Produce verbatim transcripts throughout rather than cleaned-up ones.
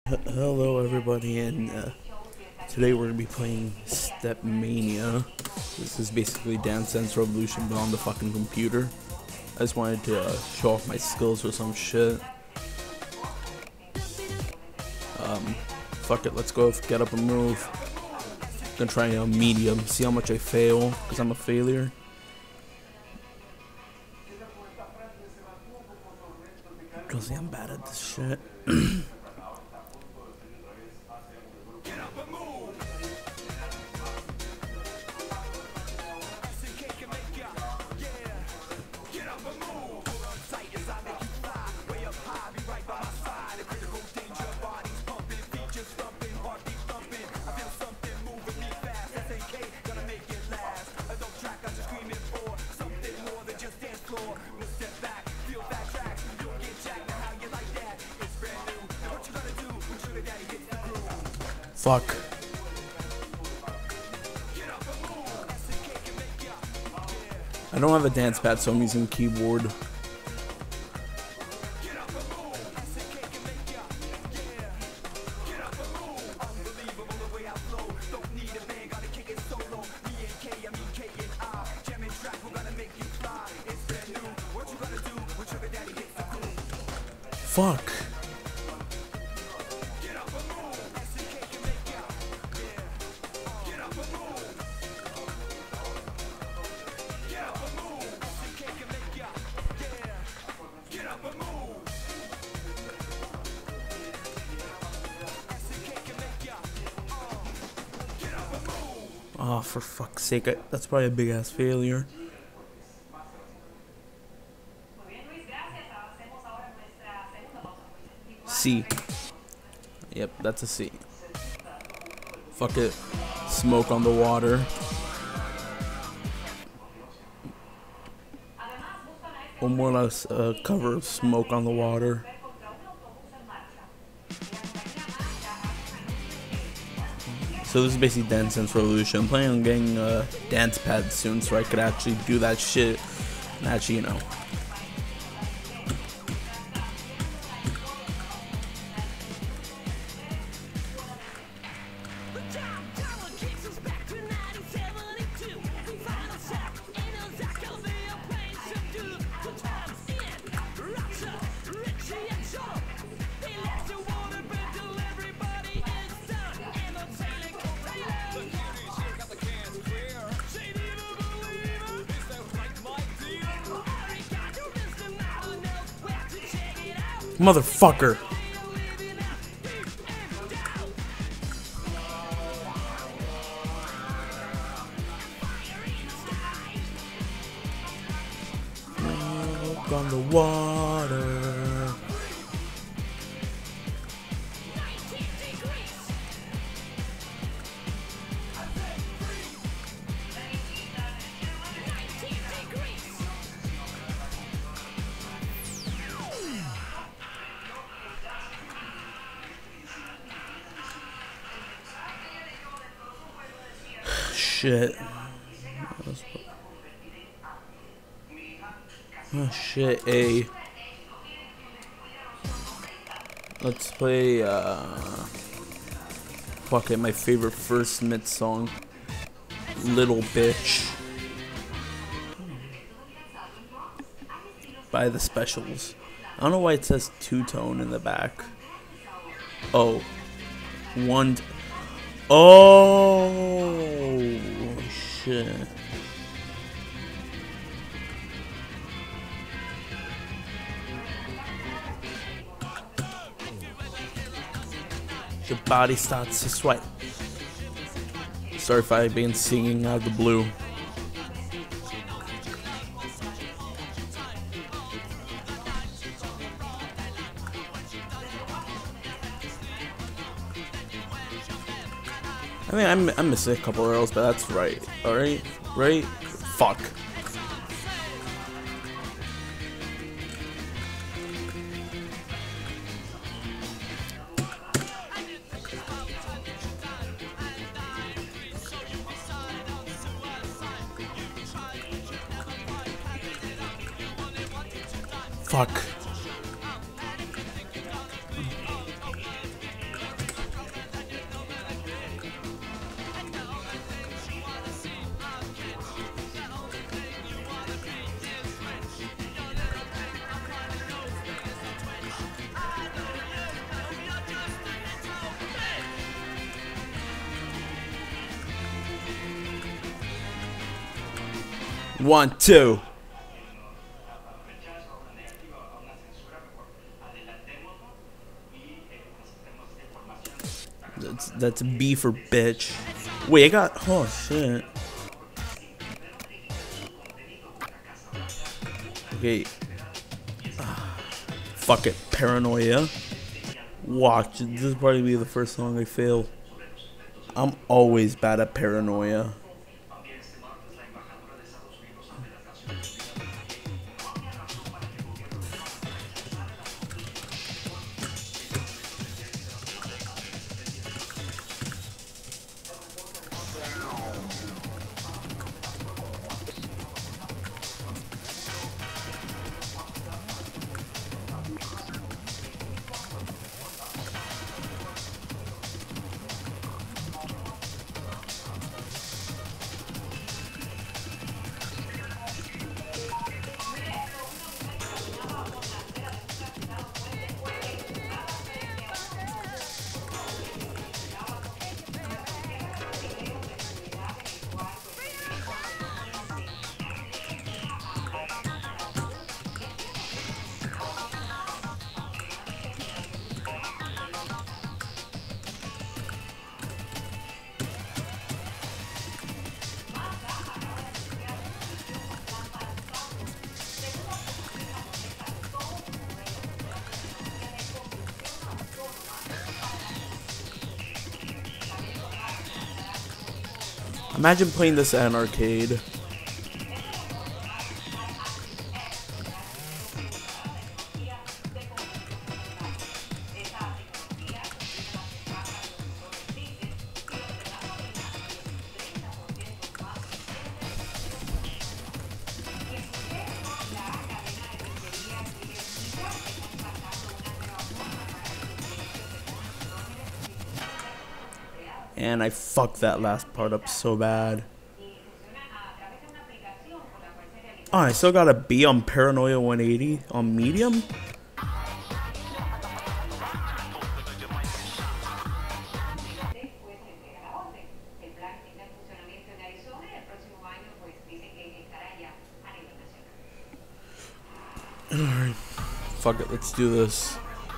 Hello everybody, and uh, today we're going to be playing Step Mania. This is basically Dance Dance Revolution but on the fucking computer. I just wanted to uh, show off my skills or some shit. Um, fuck it, let's go, get up and move. Gonna try a medium, see how much I fail, because I'm a failure. Because I'm bad at this shit. Fuck. I don't have a dance pad, so I'm using keyboard. Fuck. Oh, for fuck's sake, I, that's probably a big ass failure. C. Yep, that's a C. Fuck it. Smoke on the water. One more or less uh, cover of Smoke on the Water. So this is basically Dance Dance Revolution. I'm planning on getting a dance pad soon so I could actually do that shit and actually, you know. Motherfucker. Smoke on the water. Shit. Oh shit, A. Let's play uh fuck it, my favorite first mid song. Little Bitch by the Specials. I don't know why it says two-tone in the back. Oh. One t Oh shit. Your body starts to sweat. Sorry if I've been singing out of the blue. I mean, I'm, I'm missing a couple arrows, but that's right. Alright? Right? Fuck. Fuck. One, two. That's that's B for bitch. Wait, I got. Oh shit. Okay. Fuck it. Paranoia. Watch. This is probably be the first song I fail. I'm always bad at Paranoia. Imagine playing this at an arcade. And I fucked that last part up so bad. Oh, I still got a B on Paranoia one eighty on medium? Alright. Fuck it, let's do this.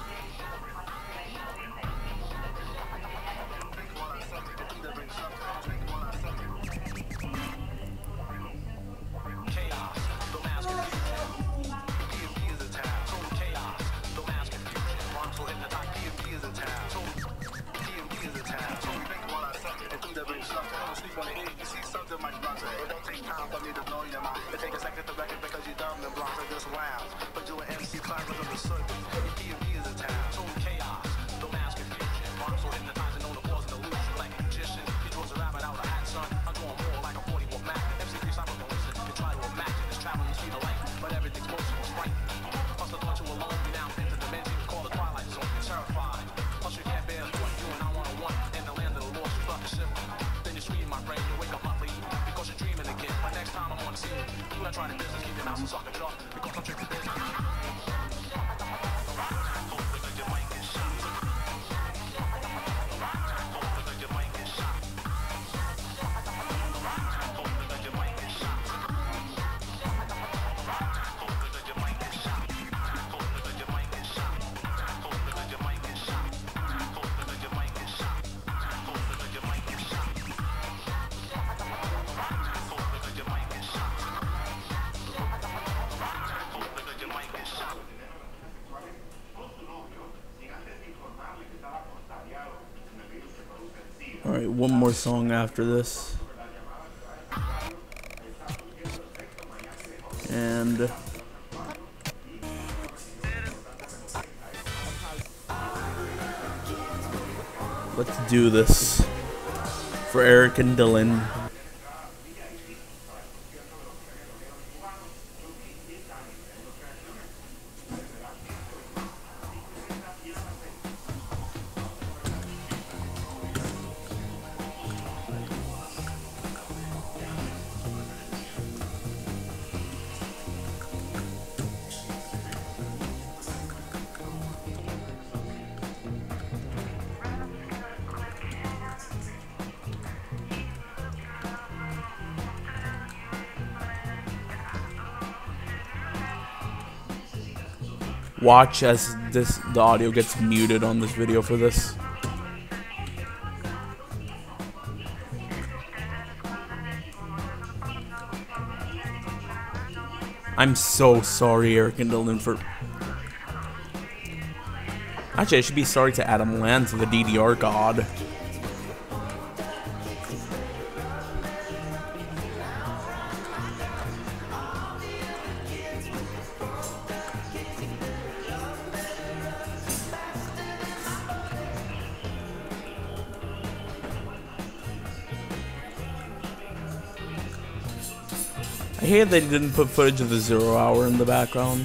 Alright, one more song after this. And let's do this for Eric and Dylan. watch as this the audio gets muted on this video for this. I'm so sorry, Eric and Dylan, for... Actually, I should be sorry to Adam Lanza, the D D R god. I hate they didn't put footage of the Zero Hour in the background.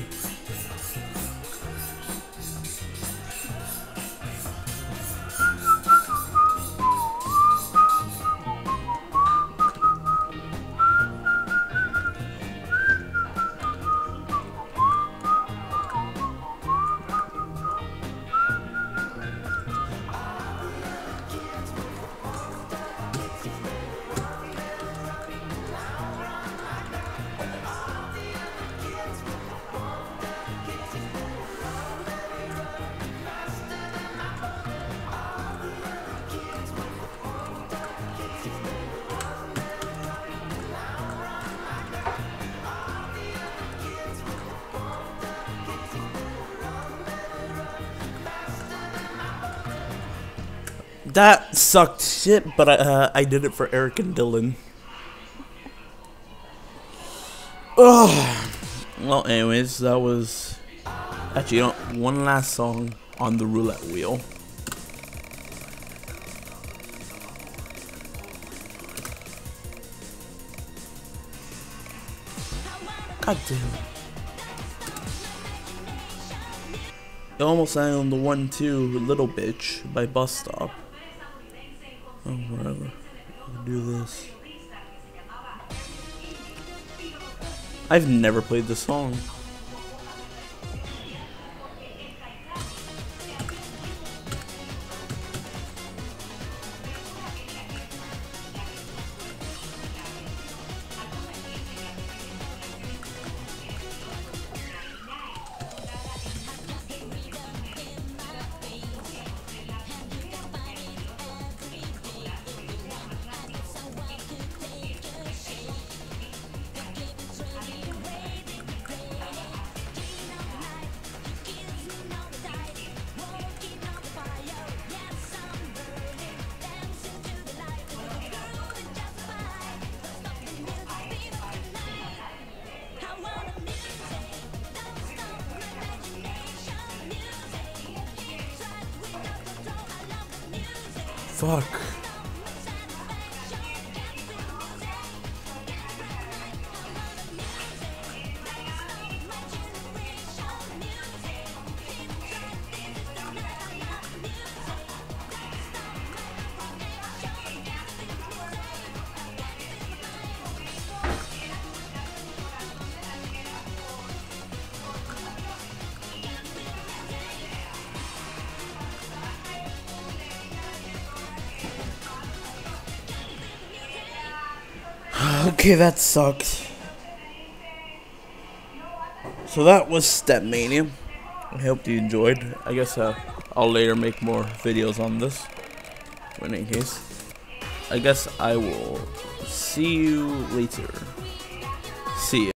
That sucked shit, but I, uh, I did it for Eric and Dylan. Ugh. Well, anyways, that was... Actually, you know, one last song on the roulette wheel. God damn it. It almost sang on the one two Little Bitch by Bus Stop. Oh, whatever. I'll do this. I've never played this song. Fuck. Okay, that sucked. So that was Stepmania. I hope you enjoyed. I guess uh, I'll later make more videos on this. In any case, I guess I will see you later. See ya.